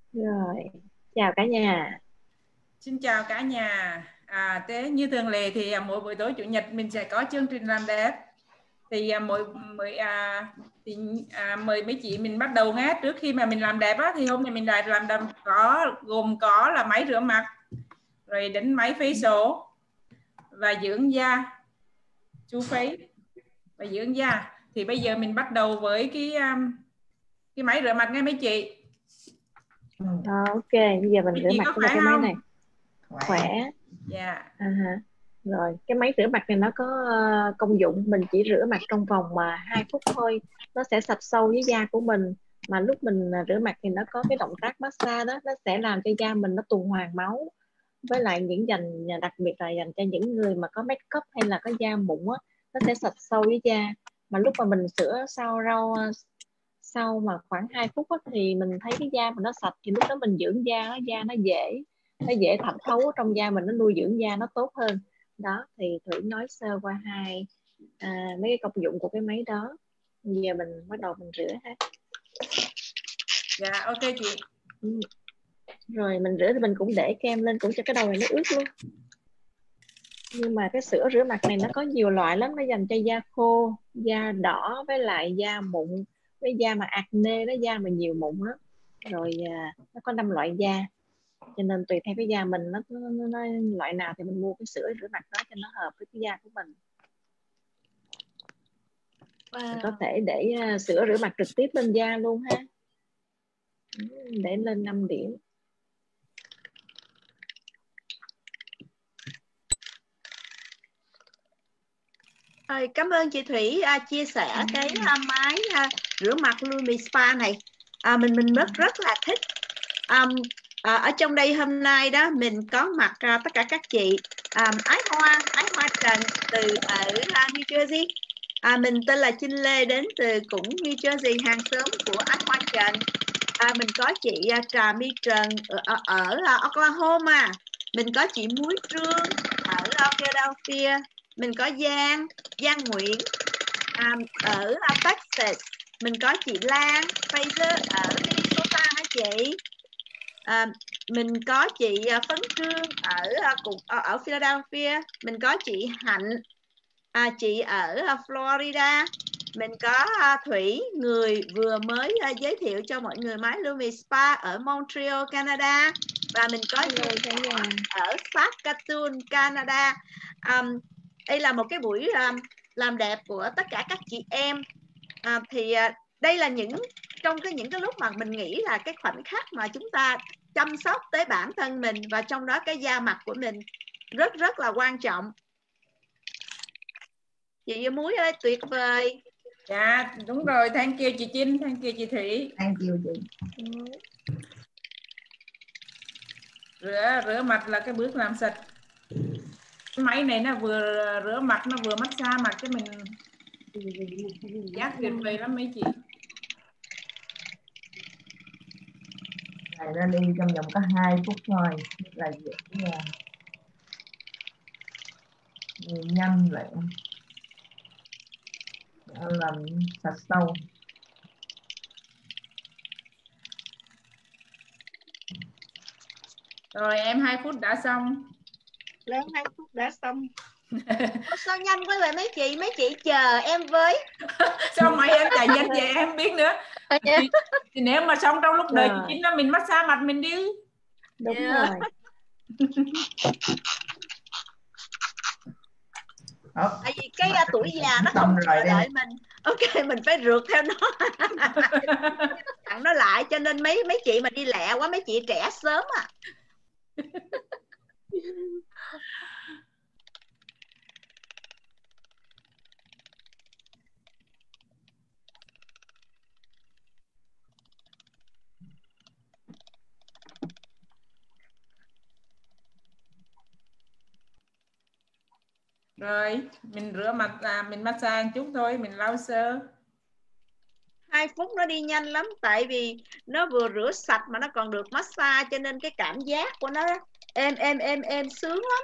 Rồi, chào cả nhà. Xin chào cả nhà. Thế như thường lệ thì mỗi buổi tối chủ nhật mình sẽ có chương trình làm đẹp. Thì mời mấy chị mình bắt đầu nhé. Trước khi mà mình làm đẹp á, thì hôm nay mình lại làm đẹp gồm có là máy rửa mặt, rồi đánh máy facial và dưỡng da, chu face và dưỡng da. Thì bây giờ mình bắt đầu với cái máy rửa mặt nghe mấy chị. Ok, bây giờ mình Mấy rửa chị mặt có với khỏe cái máy không? này. Khỏe. Dạ. Ha. Rồi, cái máy rửa mặt này nó có công dụng mình chỉ rửa mặt trong vòng mà 2 phút thôi. Nó sẽ sạch sâu với da của mình. Mà lúc mình rửa mặt thì nó có cái động tác massage đó, nó sẽ làm cho da mình nó tuần hoàn máu. Với lại đặc biệt là dành cho những người mà có make up hay là có da mụn á, nó sẽ sạch sâu với da. Mà lúc mà mình sửa sau mà khoảng 2 phút á, thì mình thấy cái da mình nó sạch thì lúc đó mình dưỡng da nó dễ thẩm thấu trong da mình, nó nuôi dưỡng da nó tốt hơn. Đó thì Thủy nói sơ qua mấy cái công dụng của cái máy đó. Giờ mình bắt đầu mình rửa ha. Dạ, ok chị. Rồi mình rửa thì mình cũng để kem lên cũng cho cái đầu này nó ướt luôn. Nhưng mà cái sữa rửa mặt này nó có nhiều loại lắm, nó dành cho da khô, da đỏ, với lại da mụn, với da mà acne đó, da mà nhiều mụn đó. Rồi nó có 5 loại da, cho nên tùy theo cái da mình nó loại nào thì mình mua cái sữa rửa mặt đó cho nó hợp với cái da của mình. Mình có thể để sữa rửa mặt trực tiếp lên da luôn ha. Để lên 5 điểm. Cảm ơn chị Thủy chia sẻ cái máy rửa mặt Lumi Spa này. Mình rất là thích. Ở trong đây hôm nay đó mình có mặt tất cả các chị Ái Hoa Trần từ ở New Jersey. Mình tên là Trinh Lê, đến từ cũng New Jersey, hàng xóm của Ái Hoa Trần. Mình có chị Trà My Trần ở Oklahoma. Mình có chị Muối Trương ở Philadelphia. Mình có Giang Nguyễn ở Texas. Mình có chị Lan Fraser ở Minnesota hả chị? Mình có chị Phấn Trương ở Philadelphia. Mình có chị Hạnh, chị ở Florida. Mình có Thủy, người vừa mới giới thiệu cho mọi người máy Lumi Spa ở Montreal, Canada. Và mình có ở Saskatoon, Canada. Đây là một cái buổi làm đẹp của tất cả các chị em. Đây là trong những cái lúc mà mình nghĩ là cái khoảnh khắc mà chúng ta chăm sóc tới bản thân mình, và trong đó cái da mặt của mình rất là quan trọng. Chị Muối ơi, tuyệt vời. Dạ, đúng rồi. Thank you chị Trinh, thank you chị Thủy. Thank you chị. Rửa mặt là cái bước làm sạch. Cái máy này nó vừa rửa mặt, nó vừa massage mặt cho mình. Giác tuyệt vời lắm mấy chị. Này nó đi trong vòng có 2 phút thôi, là dễ nhanh vậy, làm sạch sâu. Rồi em 2 phút đã xong. Lên 2 phút đã xong. Sao nhanh quá vậy mấy chị chờ em với. Sao mày em chạy nhanh vậy em biết nữa. Thì nếu mà xong trong lúc đợi chị Trinh là mình massage mặt mình đi. Đúng rồi. Tại vì cái tuổi già nó không chờ đợi mình. Ok, mình phải rượt theo nó. Chặn nó lại, cho nên mấy chị mà đi lẹ quá, mấy chị trẻ sớm à. Rồi mình rửa mặt, mình massage một chút thôi, mình lau sơ. 2 phút nó đi nhanh lắm, tại vì nó vừa rửa sạch mà nó còn được massage, cho nên cái cảm giác của nó êm sướng lắm.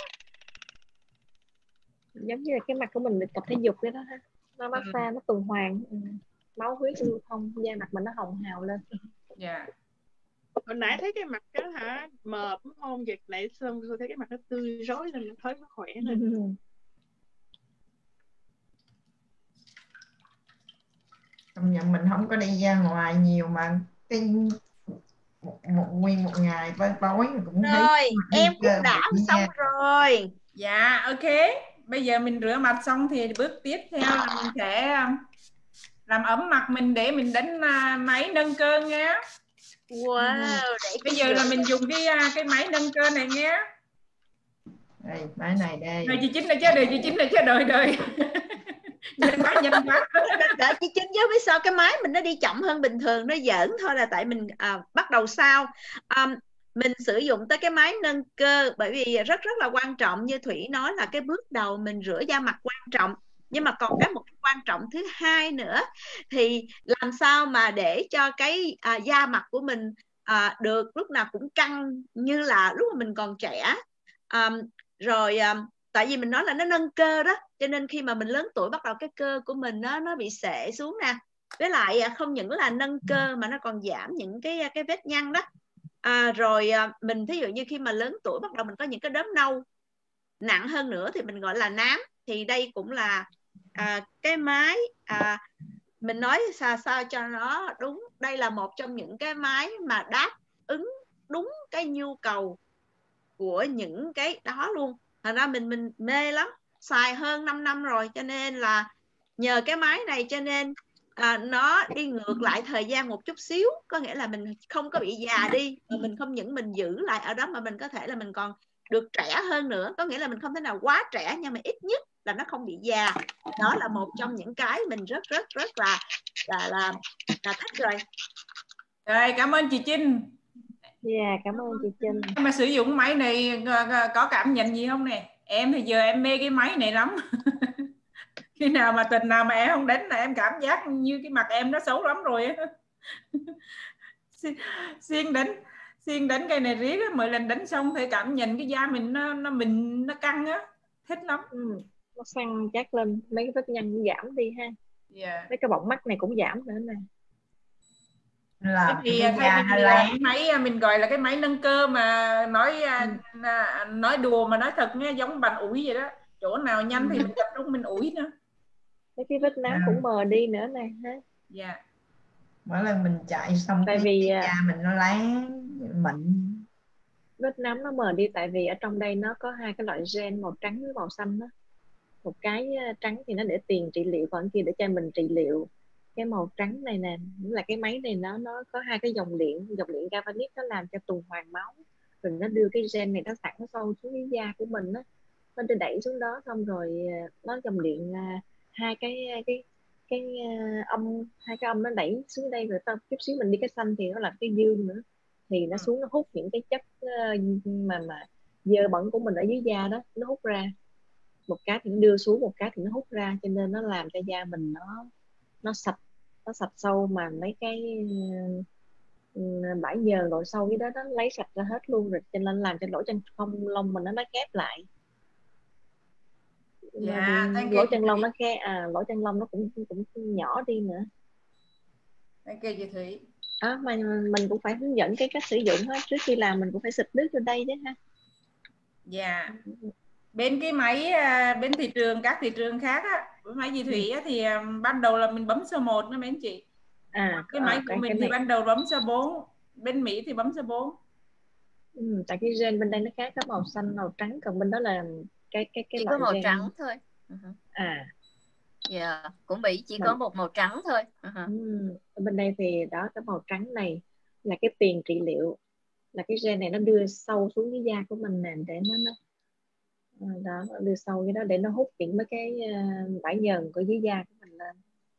Giống như là cái mặt của mình được tập thể dục vậy đó ha. Nó massage, nó tuần hoàn, máu huyết lưu thông, da mặt mình nó hồng hào lên. Dạ. Hồi nãy thấy cái mặt đó hả mờ đúng không? Vậy nãy xong tôi thấy cái mặt nó tươi rói lên, nó thấy nó khỏe lên. Công nhận mình không có đi ra ngoài nhiều mà cái nguyên một ngày tối mình cũng thấy Rồi, em cũng cơ đã bụng xong nha. rồi. Dạ, ok. Bây giờ mình rửa mặt xong thì bước tiếp theo là mình sẽ làm ấm mặt mình để mình đánh máy nâng cơ nha. Wow, để Bây giờ là mình dùng cái máy nâng cơ này nhé. Đây, máy này đây. Đời chị Chính này chứ, đời. Nhanh quá. Đợi chị Trinh chứ biết sao cái máy mình nó đi chậm hơn bình thường, nó giỡn thôi, là tại mình bắt đầu sau. Mình sử dụng tới cái máy nâng cơ bởi vì rất là quan trọng, như Thủy nói là cái bước đầu mình rửa da mặt quan trọng, nhưng mà còn một cái quan trọng thứ hai nữa, thì làm sao mà để cho cái da mặt của mình được lúc nào cũng căng như là lúc mà mình còn trẻ. Tại vì mình nói là nó nâng cơ đó, cho nên khi mà mình lớn tuổi bắt đầu cái cơ của mình nó bị xệ xuống nè, với lại không những là nâng cơ mà nó còn giảm những cái vết nhăn đó. Mình thí dụ như khi mà lớn tuổi bắt đầu mình có những cái đốm nâu nặng hơn nữa thì mình gọi là nám, thì đây cũng là cái máy mình nói sao cho nó đúng, đây là một trong những cái máy mà đáp ứng đúng cái nhu cầu của những cái đó luôn. Thành ra mình mê lắm, xài hơn 5 năm rồi, cho nên là nhờ cái máy này cho nên nó đi ngược lại thời gian một chút xíu, có nghĩa là mình không có bị già đi, mà mình không những mình giữ lại ở đó mà mình có thể là mình còn được trẻ hơn nữa, có nghĩa là mình không thể nào quá trẻ nhưng mà ít nhất là nó không bị già. Đó là một trong những cái mình rất là thích rồi. Rồi, cảm ơn chị Trinh. Dạ, cảm ơn chị Trinh. Mà sử dụng máy này có cảm nhận gì không nè? Em thì giờ em mê cái máy này lắm. Khi nào mà tuần nào mà em không đánh là em cảm giác như cái mặt em nó xấu lắm rồi á. Xuyên đánh cây này riết mỗi lần đánh xong thì cảm nhận cái da mình nó căng á, thích lắm. Nó săn chắc lên, mấy cái vết nhăn cũng giảm đi ha. Mấy cái bọng mắt này cũng giảm nữa nè. Là thì cái da nó là láng. cái máy mình gọi là cái máy nâng cơ mà nói đùa mà nói thật nghe, giống bàn ủi vậy đó, chỗ nào nhanh thì mình tập trung mình ủi nữa. Mấy cái vết nám cũng mờ đi nữa nè ha. Dạ. Mỗi lần mình chạy xong tại cái vì da mình nó láng mịn. vết nám nó mờ đi tại vì ở trong đây nó có hai cái loại gen màu trắng với màu xanh đó. Một cái trắng thì nó để tiền trị liệu, còn kia để cho mình trị liệu. Cái màu trắng này nè là cái máy này, nó có hai cái dòng điện galvanic, nó làm cho tuần hoàn máu, rồi nó đưa cái gen này nó thẳng sâu xuống cái da của mình đó. Nó đẩy xuống đó, xong rồi nó dòng điện hai hai cái âm nó đẩy xuống đây, rồi tao chút xíu mình đi cái xanh thì nó là cái dương nữa, thì nó xuống nó hút những cái chất mà dơ bẩn của mình ở dưới da đó, nó hút ra. Một cái thì nó đưa xuống, một cái thì nó hút ra, cho nên nó làm cho da mình nó sạch sâu, mà mấy cái bãi nhờn nội sâu cái đó nó lấy sạch ra hết luôn, rồi cho nên làm cho lỗ chân lông mình nó kép lại. Dạ, Lỗ chân lông nó lỗ chân lông nó cũng nhỏ đi nữa. Thank you chị Thủy. Mà mình cũng phải hướng dẫn cái cách sử dụng hết, trước khi làm mình cũng phải xịt nước vô đây chứ ha. Dạ. Bên cái máy bên các thị trường khác á, máy chị Thủy á, thì ban đầu là mình bấm số 1 nữa mấy anh chị. Cái máy của mình thì ban đầu bấm số 4, bên Mỹ thì bấm số 4. Tại cái gen bên đây nó khác, có màu xanh màu trắng, còn bên đó là cái chỉ loại có màu gen trắng thôi. Của Mỹ chỉ có một màu trắng thôi. Bên đây thì đó, cái màu trắng này là cái tiền trị liệu, là cái gen này nó đưa sâu xuống cái da của mình nè, để nó đó, đưa sâu cái đó để nó hút những mấy cái bãi nhờn của dưới da của mình lên.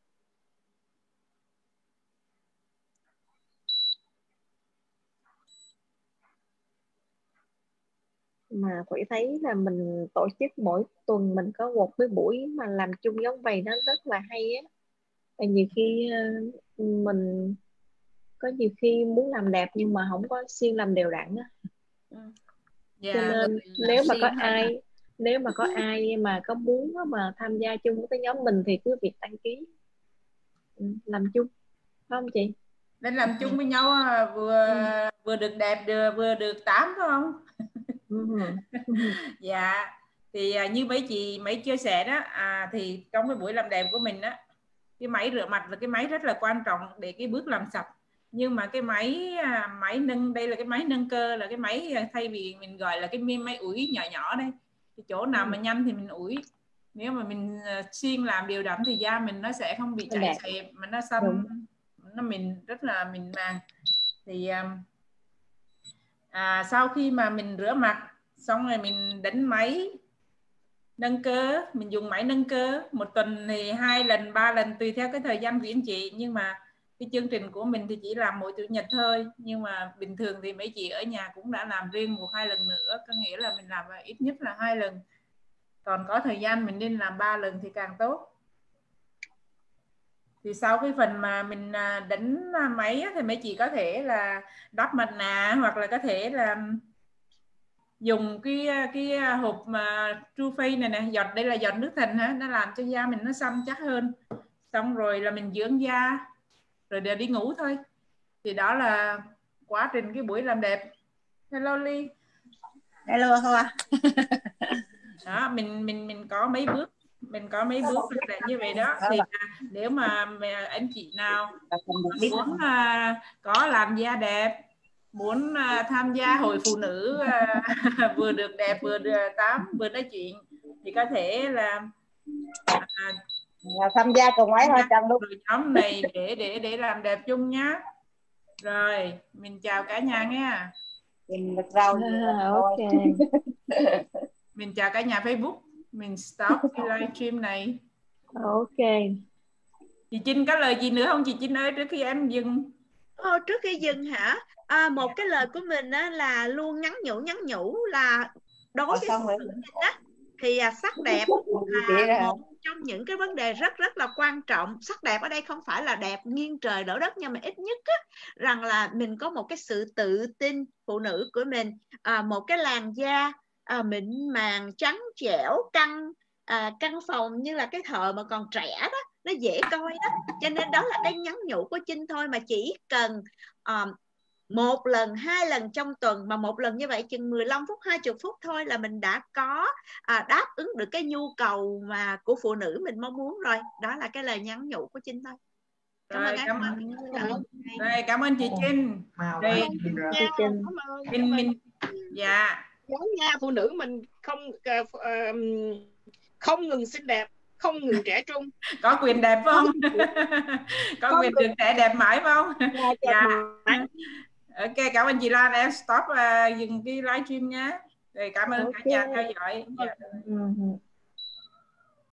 Mà Thủy thấy là mình tổ chức mỗi tuần mình có một cái buổi mà làm chung giống vậy, nó rất là hay á. Tại nhiều khi mình có nhiều khi muốn làm đẹp nhưng mà không có siêng làm đều đặn á. Cho nên nếu mà có ai mà có muốn mà tham gia chung với cái nhóm mình thì cứ việc đăng ký làm chung, phải không chị? Nên làm chung với nhau vừa được đẹp vừa được tám phải không? Dạ. Thì như mấy chia sẻ đó, thì trong cái buổi làm đẹp của mình á, cái máy rửa mặt là cái máy rất là quan trọng để cái bước làm sạch. Nhưng mà cái máy nâng, đây là cái máy nâng cơ, là cái máy thay vì mình gọi là cái máy ủi nhỏ nhỏ đây, cái chỗ nào mà nhanh thì mình ủi. Nếu mà mình siêng làm đều đặn thì da mình nó sẽ không bị chảy xẹp mà nó xanh, nó mình rất là mịn màng. Thì sau khi mà mình rửa mặt xong rồi mình đánh máy nâng cơ, mình dùng máy nâng cơ một tuần thì 2 lần 3 lần tùy theo cái thời gian của anh chị. Nhưng mà cái chương trình của mình thì chỉ làm mỗi Chủ nhật thôi, nhưng mà bình thường thì mấy chị ở nhà cũng đã làm riêng 1-2 lần nữa, có nghĩa là mình làm ít nhất là 2 lần, còn có thời gian mình nên làm 3 lần thì càng tốt. Thì sau cái phần mà mình đánh máy thì mấy chị có thể là đắp mặt nạ, hoặc là có thể là dùng cái hộp mà True Face này nè, giọt, đây là giọt nước thần ha, nó làm cho da mình nó săn chắc hơn. Xong rồi là mình dưỡng da rồi để đi ngủ thôi. Thì đó là quá trình cái buổi làm đẹp. Hello Ly. Hello Hoa. Đó, mình có mấy bước, làm đẹp như vậy đó. Thì nếu mà anh chị nào muốn có làm da đẹp, muốn tham gia hội phụ nữ vừa được đẹp vừa được tám vừa nói chuyện thì có thể là tham gia cùng mấy Hoa Trâm luôn. Nhóm này để làm đẹp chung nhá. Rồi mình chào cả nhà nha. Ok. Mình chào cả nhà Facebook. Mình stop cái livestream này. Ok. Chị Trinh có lời gì nữa không chị Trinh ơi, trước khi em dừng? Trước khi dừng hả? Một cái lời của mình á, là luôn nhắn nhủ là đối với phụ nữ á, thì sắc đẹp là một trong những cái vấn đề rất là quan trọng. Sắc đẹp ở đây không phải là đẹp nghiêng trời đổ đất, nhưng mà ít nhất á, rằng là mình có một cái sự tự tin phụ nữ của mình, một cái làn da mịn màng, trắng trẻo, căng phồng như là cái thời mà còn trẻ đó, nó dễ coi đó. Cho nên đó là cái nhắn nhủ của Trinh thôi, mà chỉ cần 1 lần 2 lần trong tuần, mà 1 lần như vậy chừng 15 phút 20 phút thôi là mình đã có đáp ứng được cái nhu cầu mà của phụ nữ mình mong muốn rồi. Đó là cái lời nhắn nhủ của Trinh thôi. Cảm ơn chị Trinh. Đây, chị Trinh. Dạ. Giống nha, phụ nữ mình không ngừng xinh đẹp, không ngừng trẻ trung. Có quyền đẹp phải không? Có quyền được trẻ đẹp mãi phải không? Dạ. Ok, cảm ơn chị Lan. Em stop dừng cái livestream nhé. Rồi cảm ơn cả nhà theo dõi. Dạ.